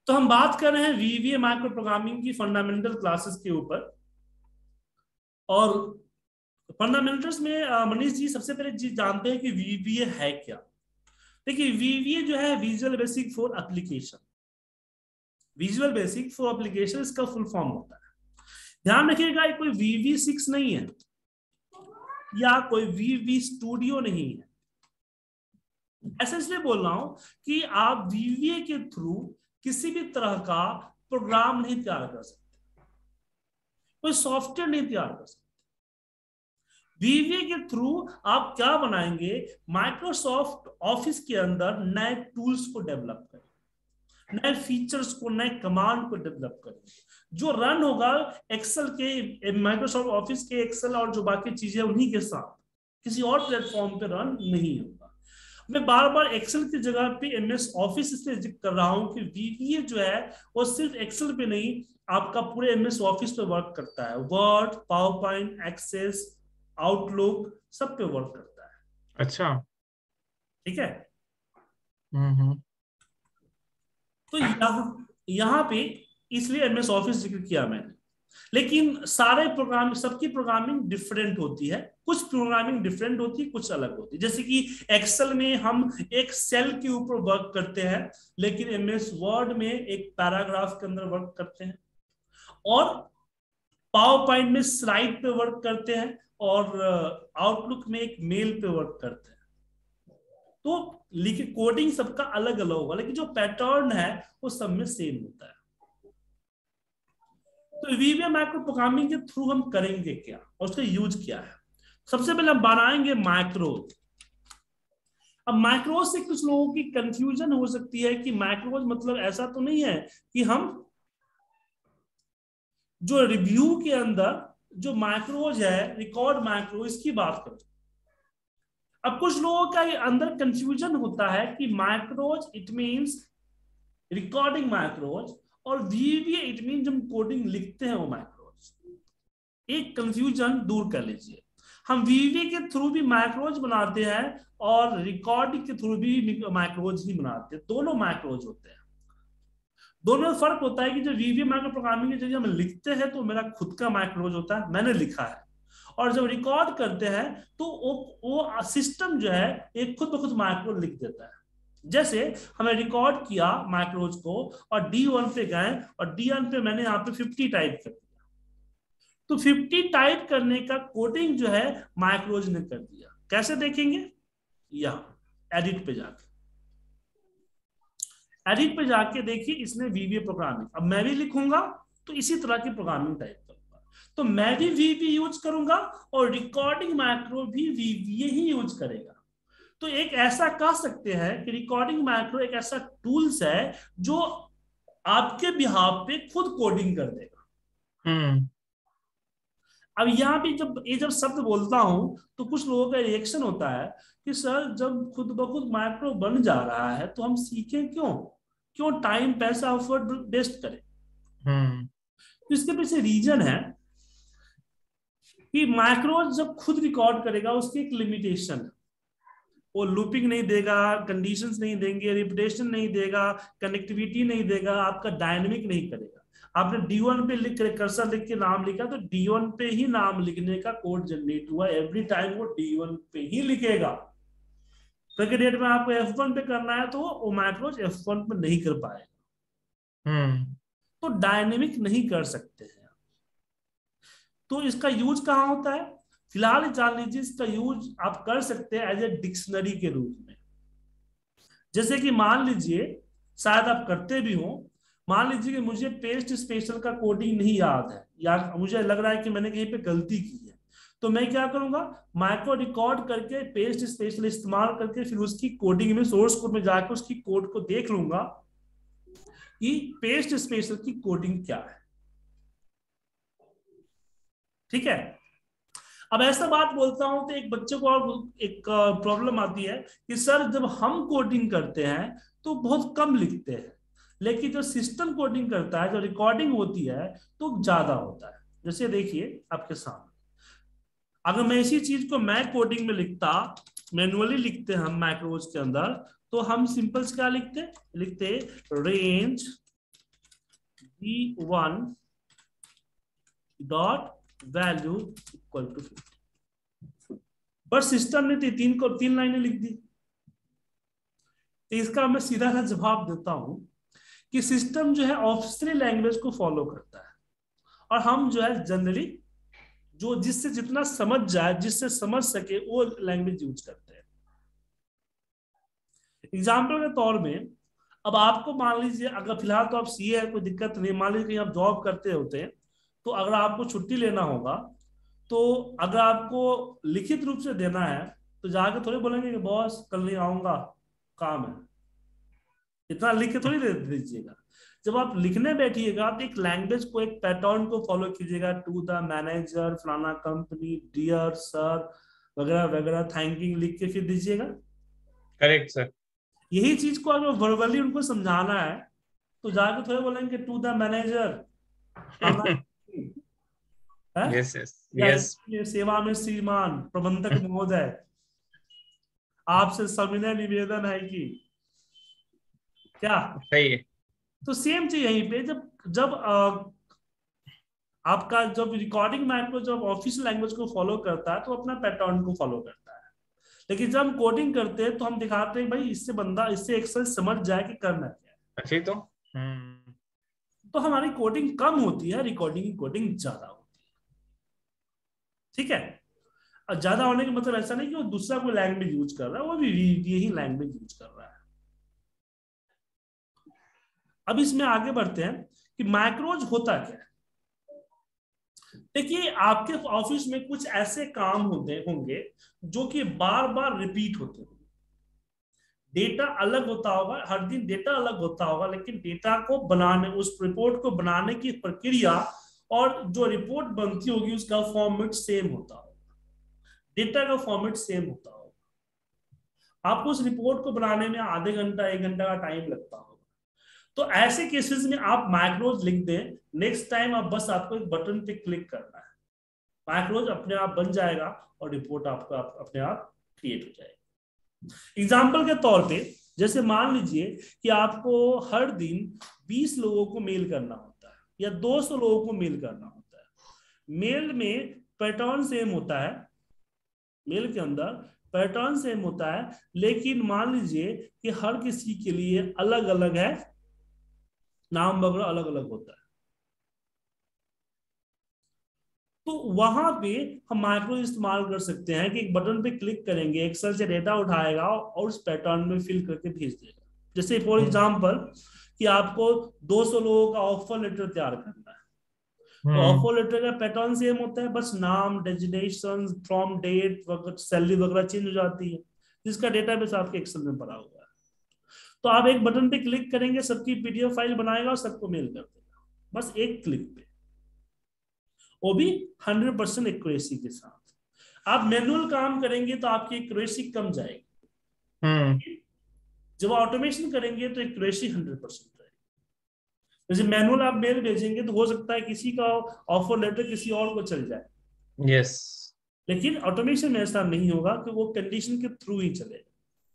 तो हम बात कर रहे हैं वीवीए माइक्रो प्रोग्रामिंग की फंडामेंटल क्लासेस के ऊपर। और फंडामेंटल्स में मनीष जी सबसे पहले जी जानते हैं कि वीवीए है क्या। देखिए वीवीए जो है visual basic for application, visual basic for application इसका फुल फॉर्म होता है। ध्यान रखिएगा ये कोई VV6 नहीं है या कोई VV स्टूडियो नहीं है। ऐसा इसलिए बोल रहा हूं कि आप वीवीए के थ्रू किसी भी तरह का प्रोग्राम नहीं तैयार कर सकते, कोई सॉफ्टवेयर नहीं तैयार कर सकते। वीवीए के थ्रू आप क्या बनाएंगे, माइक्रोसॉफ्ट ऑफिस के अंदर नए टूल्स को डेवलप करेंगे, नए फीचर्स को, नए कमांड को डेवलप करेंगे जो रन होगा एक्सेल के, माइक्रोसॉफ्ट ऑफिस के एक्सेल और जो बाकी चीजें उन्हीं के साथ, किसी और प्लेटफॉर्म पे रन नहीं होगा। मैं बार बार एक्सेल की जगह पे MS ऑफिस इसलिए जिक्र कर रहा हूं कि वीवीए जो है वो सिर्फ एक्सेल पे नहीं, आपका पूरे MS ऑफिस पे वर्क करता है। Word, PowerPoint, Access, Outlook सब पे वर्क करता है। अच्छा। ठीक है। हम्म। तो यहाँ पे इसलिए MS ऑफिस जिक्र किया मैंने। लेकिन सारे प्रोग्राम, सबकी प्रोग्रामिंग डिफरेंट होती है। कुछ प्रोग्रामिंग डिफरेंट होती है, कुछ अलग होती है। जैसे कि एक्सेल में हम एक सेल के ऊपर वर्क करते हैं, लेकिन MS वर्ड में एक पैराग्राफ के अंदर वर्क करते हैं, और पावर पॉइंट में स्लाइड पे वर्क करते हैं, और आउटलुक में एक मेल पे वर्क करते हैं। तो लिखे कोडिंग सबका अलग अलग होगा, लेकिन जो पैटर्न है वो सब में सेम होता है। तो वीवीए माइक्रो प्रोग्रामिंग के थ्रू हम करेंगे क्या और उसका यूज क्या है। सबसे पहले हम बनाएंगे माइक्रोज। अब माइक्रोज से कुछ लोगों की कंफ्यूजन हो सकती है कि माइक्रोज मतलब ऐसा तो नहीं है कि हम जो रिव्यू के अंदर जो माइक्रोज है, रिकॉर्ड माइक्रो, इसकी बात करें। अब कुछ लोगों का ये अंदर कंफ्यूजन होता है कि micros it means recording micros, और वीवीए इट मीन हम कोडिंग लिखते हैं वो माइक्रोज। एक कंफ्यूजन दूर कर लीजिए। हम वीवीए के थ्रू भी माइक्रोज बनाते हैं और रिकॉर्डिंग के थ्रू भी माइक्रोज ही बनाते हैं। दोनों माइक्रोज होते हैं। दोनों में फर्क होता है कि जो वीवीए माइक्रो प्रोग्रामिंग की जगह हम लिखते हैं तो मेरा खुद का माइक्रोज होता है, मैंने लिखा है। और जब रिकॉर्ड करते हैं तो वो सिस्टम जो है एक खुद ब खुद माइक्रोज लिख देता है। जैसे हमें रिकॉर्ड किया माइक्रोज को और D1 पे गए, और D1 पे मैंने यहाँ पे 50 टाइप कर दिया, तो 50 टाइप करने का कोडिंग जो है माइक्रोज ने कर दिया। कैसे देखेंगे, यहाँ एडिट पे जाके, एडिट पे जाके देखिए इसने वीवीए प्रोग्रामिंग। अब मैं भी लिखूंगा तो इसी तरह की प्रोग्रामिंग टाइप करूंगा, तो मैं भी वीवीए यूज करूंगा और रिकॉर्डिंग माइक्रो भी वीवीए ही यूज करेगा। तो एक ऐसा कह सकते हैं कि रिकॉर्डिंग माइक्रो एक ऐसा टूल्स है जो आपके बिहाफ पे खुद कोडिंग कर देगा। हम्म। अब यहाँ पे जब शब्द बोलता हूं तो कुछ लोगों का रिएक्शन होता है कि सर जब खुद ब खुद माइक्रो बन जा रहा है तो हम सीखें क्यों, क्यों टाइम पैसा एफर्ट वेस्ट करें। हम्म। तो इसके पीछे रीजन है कि माइक्रो जब खुद रिकॉर्ड करेगा उसकी एक लिमिटेशन है। वो लूपिंग नहीं देगा, कंडीशंस नहीं देंगे, रिपीटेशन नहीं देगा, कनेक्टिविटी नहीं देगा, आपका डायनेमिक नहीं करेगा। आपने D1 पे लिख कर्सर लिख के नाम लिखा तो D1 पे ही नाम लिखने का कोड जनरेट हुआ, एवरी टाइम वो D1 पे ही लिखेगा। तो के डेट में आपको F1 पे करना है तो वो माइक्रोज F1 पे नहीं कर पाएगा। हम्म। तो डायनेमिक नहीं कर सकते हैं। तो इसका यूज कहाँ होता है, फिलहाल जान लीजिए इसका यूज आप कर सकते हैं एज ए डिक्शनरी के रूप में। जैसे कि मान लीजिए, शायद आप करते भी हो, मान लीजिए कि मुझे पेस्ट स्पेशल का कोडिंग नहीं याद है, या मुझे लग रहा है कि मैंने कहीं पे गलती की है, तो मैं क्या करूंगा, माइक्रो रिकॉर्ड करके पेस्ट स्पेशल इस्तेमाल करके फिर उसकी कोडिंग में, सोर्स कोड में जाकर उसकी कोड को देख लूंगा कि पेस्ट स्पेशल की कोडिंग क्या है। ठीक है। अब ऐसा बात बोलता हूं तो एक बच्चे को और एक प्रॉब्लम आती है कि सर जब हम कोडिंग करते हैं तो बहुत कम लिखते हैं, लेकिन जो सिस्टम कोडिंग करता है, जो रिकॉर्डिंग होती है, तो ज्यादा होता है। जैसे देखिए आपके सामने, अगर मैं इसी चीज को मैं कोडिंग में लिखता, मैनुअली लिखते हम माइक्रोज के अंदर, तो हम सिंपल क्या लिखते लिखते range v1 dot value equal to 50। पर सिस्टम ने तीन लाइनें लिख दी। तो इसका मैं सीधा सा जवाब देता हूं कि सिस्टम जो है ऑफिशियल लैंग्वेज को फॉलो करता है, और हम जो है जनरली जो जिससे जितना समझ जाए, जिससे समझ सके, वो लैंग्वेज यूज करते हैं। एग्जाम्पल के तौर में, अब आपको मान लीजिए, अगर फिलहाल तो आप सीए है, कोई दिक्कत नहीं, मान लीजिए कहीं आप जॉब करते होते हैं, तो अगर आपको छुट्टी लेना होगा, तो अगर आपको लिखित रूप से देना है, तो जाके थोड़ी बोलेंगे कि बॉस कल नहीं आऊंगा, काम है, इतना लिख के थोड़ी दे दीजिएगा। जब आप लिखने बैठिएगा तो एक लैंग्वेज को, एक पैटर्न को फॉलो कीजिएगा, टू द मैनेजर, फलाना कंपनी, डियर सर, वगैरह वगैरह, थैंकिंग लिख के फिर दीजिएगा। Correct sir. यही चीज को अगर वर्बली उनको समझाना है, तो जाके थोड़े बोलेंगे to the manager, yes yes या यस। सेवा में श्रीमान प्रबंधक महोदय, आपसे सविनय निवेदन है कि क्या। सही है। तो सेम चीज यहीं पे, जब जब आपका जब रिकॉर्डिंग माइक्रो जब ऑफिशियल लैंग्वेज को फॉलो करता है, तो अपना पैटर्न को फॉलो करता है। लेकिन जब हम कोडिंग करते हैं, तो हम दिखाते हैं भाई इससे बंदा, इससे एक्सेल समझ जाए कि करना क्या है। अच्छी तो तो हमारी कोडिंग कम होती है, रिकॉर्डिंग की कोडिंग ज्यादा होती है। ठीक है। और ज्यादा होने का मतलब ऐसा नहीं कि वो दूसरा कोई लैंग्वेज यूज कर रहा है, वो भी यही लैंग्वेज यूज कर रहा है। अब इसमें आगे बढ़ते हैं कि मैक्रोज होता क्या है। देखिए, आपके ऑफिस में कुछ ऐसे काम होते होंगे जो कि बार बार रिपीट होते होंगे। डेटा अलग होता होगा, हर दिन डेटा अलग होता होगा, लेकिन डेटा को बनाने, उस रिपोर्ट को बनाने की प्रक्रिया और जो रिपोर्ट बनती होगी उसका फॉर्मेट सेम होता होगा, डेटा का फॉर्मेट सेम होता होगा। आपको उस रिपोर्ट को बनाने में आधे घंटा 1 घंटा का टाइम लगता होगा। तो ऐसे केसेस में आप मैक्रोज लिख दें, नेक्स्ट टाइम आप बस आपको एक बटन पे क्लिक करना है, मैक्रोज अपने आप बन जाएगा और रिपोर्ट आपका अपने आप क्रिएट हो जाएगी। एग्जाम्पल के तौर पे, जैसे मान लीजिए कि आपको हर दिन 20 लोगों को मेल करना होता है या 200 लोगों को मेल करना होता है। मेल में पैटर्न सेम होता है, मेल के अंदर पैटर्न सेम होता है, लेकिन मान लीजिए कि हर किसी के लिए अलग अलग है, नाम वगैरह अलग अलग होता है। तो वहां पे हम माइक्रो इस्तेमाल कर सकते हैं कि एक बटन पे क्लिक करेंगे, एक्सेल से डेटा उठाएगा और उस पैटर्न में फिल करके भेज देगा। जैसे फॉर एग्जांपल कि आपको 200 लोगों का ऑफर लेटर तैयार करना है, तो ऑफर लेटर का पैटर्न सेम होता है, बस नाम, डेजिग्नेशन, फ्रॉम डेट वगैरह, सैलरी वगैरह चेंज हो जाती है, जिसका डेटाबेस आपके एक्सेल में पड़ा हुआ है। तो आप एक बटन पे क्लिक करेंगे, सबकी पीडीएफ फाइल बनाएगा और सबको मेल कर देगा, बस एक क्लिक पे, वो भी 100% एक्यूरेसी के साथ। आप मैनुअल काम करेंगे तो आपकी एक्यूरेसी कम जाएगी, जब ऑटोमेशन करेंगे तो एक्यूरेसी 100% रहेगी। जैसे मैनुअल आप मेल भेजेंगे तो हो सकता है किसी का ऑफर लेटर किसी और को चल जाए, यस, लेकिन ऑटोमेशन में ऐसा नहीं होगा कि वो कंडीशन के थ्रू ही चलेगा।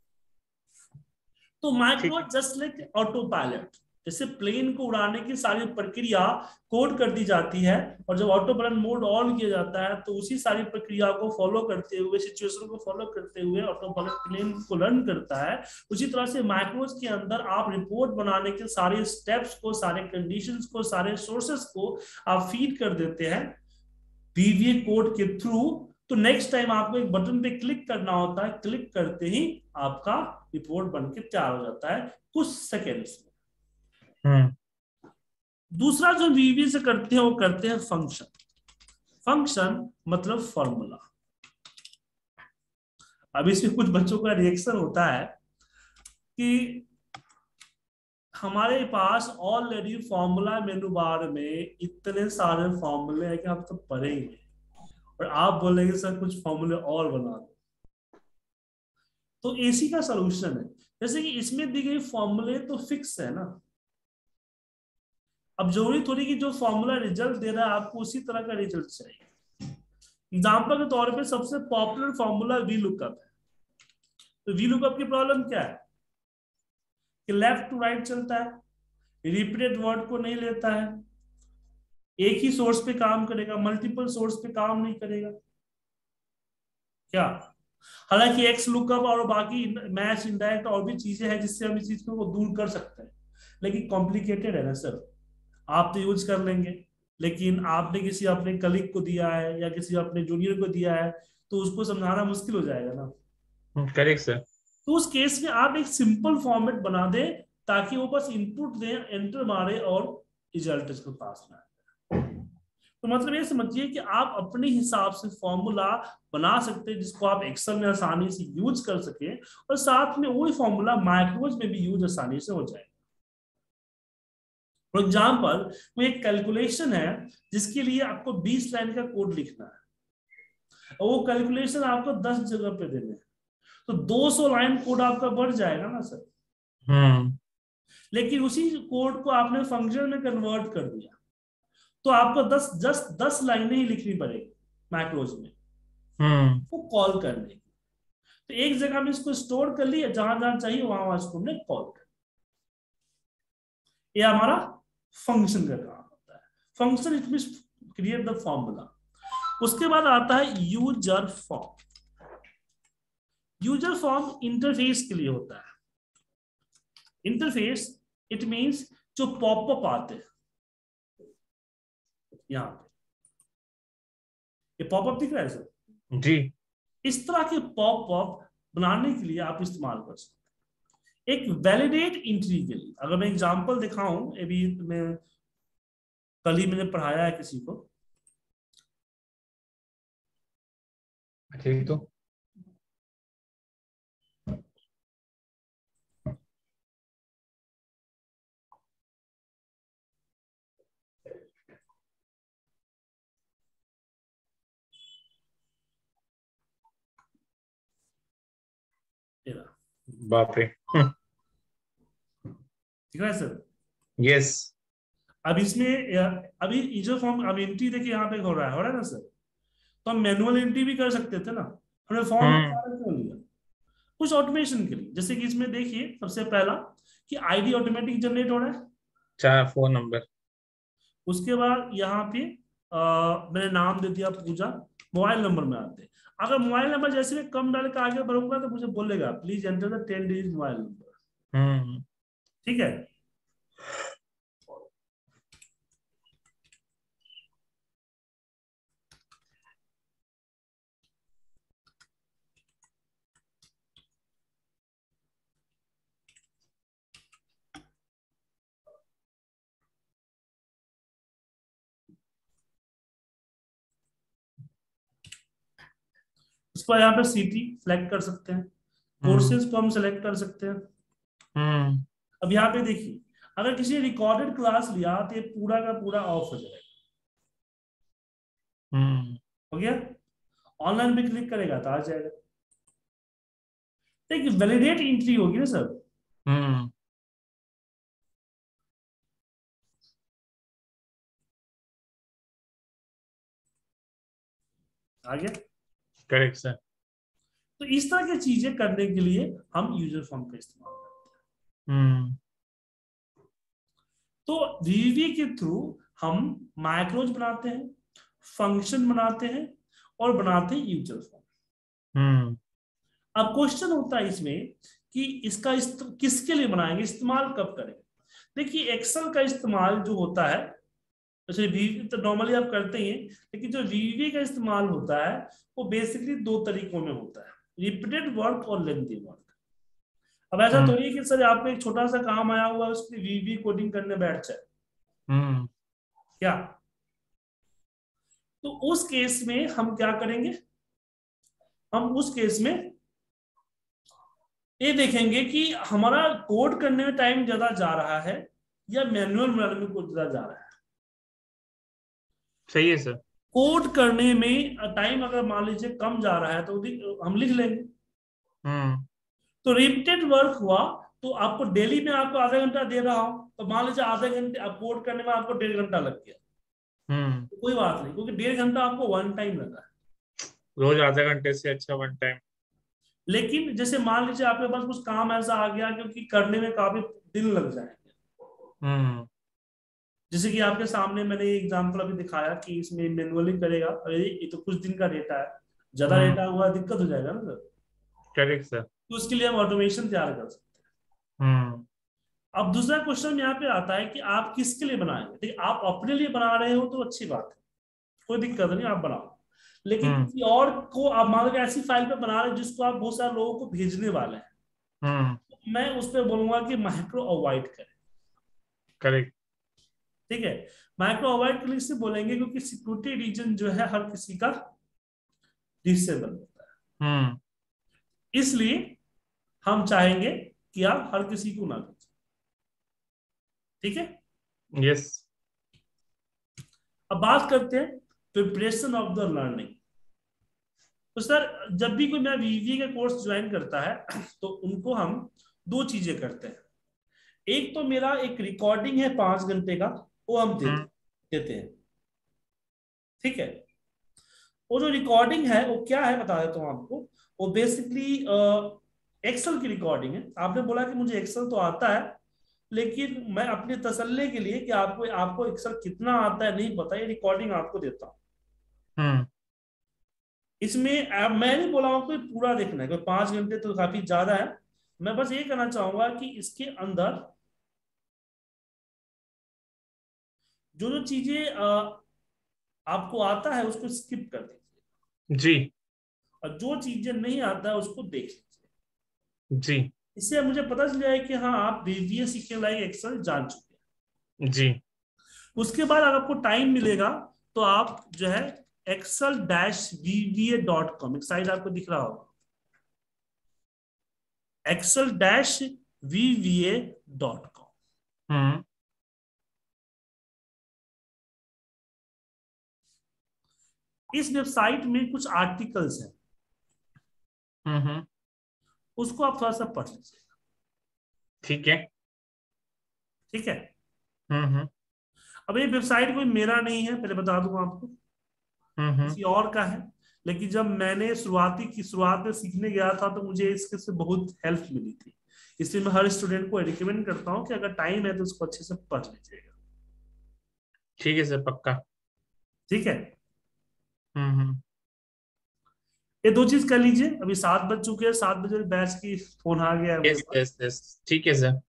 तो micro just like auto pilot, जैसे प्लेन को उड़ाने की सारी प्रक्रिया कोड कर दी जाती है, और जब ऑटो पायलट मोड ऑन किया जाता है तो उसी सारी प्रक्रिया को फॉलो करते हुए, सिचुएशन को फॉलो करते हुए ऑटो पायलट प्लेन को रन करता है। उसी तरह से माइक्रोज के अंदर आप रिपोर्ट बनाने के सारे स्टेप्स को, सारे कंडीशंस को, सारे सोर्सेस को आप फीड कर देते हैं वीवीए कोड के थ्रू। तो नेक्स्ट टाइम आपको एक बटन पे क्लिक करना होता है, क्लिक करते ही आपका रिपोर्ट बनके तैयार हो जाता है कुछ सेकेंड्स में। दूसरा जो वीवीए से करते हैं वो करते हैं फंक्शन। फंक्शन मतलब फॉर्मूला। अब इसमें कुछ बच्चों का रिएक्शन होता है कि हमारे पास ऑलरेडी फॉर्मूला मेनू बार में इतने सारे फॉर्मूले हैं कि हम तो पढ़े ही नहीं, और आप बोलेंगे सर कुछ फॉर्मूले और बना दो। तो एसी का सॉल्यूशन है, जैसे कि इसमें दी गई फॉर्मूले तो फिक्स है ना। अब जरूरी थोड़ी कि जो फॉर्मूला रिजल्ट दे रहा है आपको उसी तरह का रिजल्ट चाहिए। एग्जाम्पल के तौर पे सबसे पॉपुलर फॉर्मूला वी लुकअप है। तो वी लुकअप की प्रॉब्लम क्या है कि लेफ्ट टू राइट चलता है, रिपीटेड वर्ड को नहीं लेता है, एक ही सोर्स पे काम करेगा, मल्टीपल सोर्स पे काम नहीं करेगा क्या। हालांकि एक्स लुकअप और बाकी मैच इंडायरेक्ट और भी चीजें हैं जिससे हम इस चीज को दूर कर सकते हैं, लेकिन कॉम्प्लिकेटेड है ना सर। आप तो यूज कर लेंगे, लेकिन आपने किसी अपने कलीग को दिया है या किसी अपने जूनियर को दिया है तो उसको समझाना मुश्किल हो जाएगा ना। Correct sir. तो उस केस में आप एक सिंपल फॉर्मेट बना दें ताकि वो बस इनपुट दें, एंटर मारे और रिजल्ट इसको पास में आए। तो मतलब ये समझिए कि आप अपने हिसाब से फॉर्मूला बना सकते हैं जिसको आप एक्सेल में आसानी से यूज कर सके, और साथ में वही फॉर्मूला माइक्रोज में भी यूज आसानी से हो जाए। फॉर एग्जाम्पल, वो एक कैलकुलेशन है जिसके लिए आपको 20 लाइन का कोड लिखना है, और वो कैलकुलेशन आपको 10 जगह पे देने हैं, तो 200 लाइन कोड आपका बढ़ जाएगा ना सर। लेकिन उसी कोड को आपने फंक्शन में कन्वर्ट कर दिया तो आपको 10 लाइनें ही लिखनी पड़ेगी मैक्रोज में वो कॉल करने की। तो एक जगह में इसको स्टोर कर लिया, जहां जहां चाहिए वहां वहां इसको हमने कॉल कर, ये हमारा फंक्शन का काम होता है। Function it means create the formula. उसके बाद आता है user form. User form interface के लिए होता है। इंटरफेस इट मींस जो पॉपअप आते हैं, यहां पे ये पॉपअप दिख रहा है सर जी। इस तरह के पॉपअप बनाने के लिए आप इस्तेमाल कर सकते हैं एक वैलिडेट एंट्री के लिए। अगर मैं एग्जांपल दिखाऊं, अभी मैं कल ही मैंने पढ़ाया है किसी को, ठीक तो बाप रे। ठीक है सर। यस। अब इसमें अभी यूजर फॉर्म, अब एंट्री देखिए यहाँ पे हो रहा है ना सर। तो हम मैनुअल एंट्री भी कर सकते थे ना, हमने फॉर्म में सारा क्यों लिया, कुछ ऑटोमेशन के लिए। जैसे कि इसमें देखिए सबसे पहला कि आईडी ऑटोमेटिक जनरेट हो रहा है, चार फोन नंबर। उसके बाद यहाँ पे मैंने नाम दे दिया पूजा, मोबाइल नंबर में आते हैं। अगर मोबाइल नंबर जैसे मैं कम डाल के आगे बढ़ूंगा तो मुझे बोलेगा please enter the 10 digit mobile number. ठीक है। उसको यहाँ पे सिटी सेलेक्ट कर सकते हैं, कोर्सेज को हम सेलेक्ट कर सकते हैं। अब यहाँ पे देखिए अगर किसी ने रिकॉर्डेड क्लास लिया तो ये पूरा का पूरा ऑफ हो जाएगा। हो गया। ऑनलाइन भी क्लिक करेगा तो आ जाएगा। देखिए वैलिडेट एंट्री होगी ना सर। आ गया। Correct sir. तो इस तरह की चीजें करने के लिए हम यूजर फॉर्म का इस्तेमाल करते हैं। तो वीवी के थ्रू हम माइक्रोज बनाते हैं, फंक्शन बनाते हैं और बनाते हैं यूजर फॉर्म। अब क्वेश्चन होता है इसमें कि इसका किसके लिए बनाएंगे, इस्तेमाल कब करेंगे। देखिए एक्सेल का इस्तेमाल जो होता है, जैसे वीवी तो नॉर्मली आप करते ही हैं, लेकिन जो वीवी का इस्तेमाल होता है वो बेसिकली दो तरीकों में होता है, रिपीटेड वर्क और लेंथी वर्क। अब ऐसा थोड़ी है कि सर आपको एक छोटा सा काम आया हुआ है उसकी वीवी कोडिंग करने बैठ जाए क्या। तो उस केस में हम क्या करेंगे, हम उस केस में ये देखेंगे कि हमारा कोड करने में टाइम ज्यादा जा रहा है या मैनुअल बनाने में कुछ ज्यादा जा रहा है। सही है सर। कोड करने में टाइम अगर मान लीजिए कम जा रहा है तो हम लिख लेंगे। तो रिपीटेड वर्क हुआ तो आपको डेली में आपको आधा घंटा दे रहा हो तो मान लीजिए आधे घंटे आप कोड करने में आपको 1.5 घंटा लग गया, तो कोई बात नहीं, क्योंकि 1.5 घंटा आपको वन टाइम लगा है। रोज आधा घंटे से अच्छा वन टाइम। लेकिन जैसे मान लीजिए आपके पास कुछ काम ऐसा आ गया क्योंकि करने में काफी दिन लग जाएंगे, हम्म जैसे कि आपके सामने मैंने एग्जांपल अभी दिखाया कि इसमें मैनुअली करेगा, अरे ये तो कुछ दिन का डेटा है, ज्यादा हम्म डेटा हुआ दिक्कत हो जाएगा ना सर। Correct sir. तो उसके लिए हम ऑटोमेशन तैयार कर सकते हैं। हम्म अब दूसरा क्वेश्चन यहाँ पे आता है कि आप किसके लिए बनाएंगे। देखिए, आप अपने लिए बना रहे हो तो अच्छी बात है, कोई दिक्कत नहीं, आप बनाओ। लेकिन हम्म किसी और को आप मान लो कि ऐसी फाइल पे बना रहे हो जिसको आप बहुत सारे लोगों को भेजने वाले हैं, हम्म तो मैं उस पर बोलूंगा कि माइक्रो अवॉइड करें। करेक्ट। ठीक है, माइक्रो अवॉइड करने से बोलेंगे क्योंकि सिक्योरिटी रीजन जो है हर किसी का डिसेबल होता है, हम्म इसलिए हम चाहेंगे कि आप हर किसी को ना भेजें। ठीक है। यस। अब बात करते हैं प्रिपरेशन ऑफ द लर्निंग। तो सर, जब भी कोई मेरा वीवीए का कोर्स ज्वाइन करता है तो उनको हम दो चीजें करते हैं। एक तो मेरा एक रिकॉर्डिंग है 5 घंटे का, वो हम हम्म देते हैं। ठीक है। वो जो रिकॉर्डिंग है वो क्या है बता देता हूँ आपको। वो बेसिकली एक्सेल की रिकॉर्डिंग है। आपने बोला कि मुझे एक्सेल तो आता है, लेकिन मैं अपने तसल्ली के लिए कि आपको आपको एक्सेल कितना आता है नहीं पता, ये रिकॉर्डिंग आपको देता हूँ। हम्म इसमें मैं नहीं बोला हूँ कोई पूरा देखना है, कोई 5 घंटे तो काफी ज्यादा है। मैं बस ये कहना चाहूंगा कि इसके अंदर जो जो चीजें आपको आता है उसको स्किप कर दीजिए, जी और जो चीजें नहीं आता है उसको देख लीजिए। जी इससे मुझे पता चल जाए कि हाँ, आप वीवीए सीखने लायक एक्सेल जान चुके हैं। जी उसके बाद अगर आपको टाइम मिलेगा तो आप जो है excel-vva.com, एक साइट आपको दिख रहा होगा, excel-vva.com। हम्म इस वेबसाइट में कुछ आर्टिकल्स हैं, हम्म उसको आप थोड़ा सा पढ़ लीजिए। ठीक है। ठीक है। हम्म अब ये वेबसाइट कोई मेरा नहीं है, पहले बता दूंगा आपको, हम्म किसी और का है। लेकिन जब मैंने शुरुआत में सीखने गया था तो मुझे इसके से बहुत हेल्प मिली थी। इसलिए मैं हर स्टूडेंट को रिकमेंड करता हूँ कि अगर टाइम है तो उसको अच्छे से पढ़ लीजिएगा। ठीक है सर, पक्का। ठीक है। हम्म। ये दो चीज कर लीजिए। अभी 7 बज चुके हैं, 7 बजे बैच की फोन आ गया है यस मेरे पास। यस यस, ठीक है सर।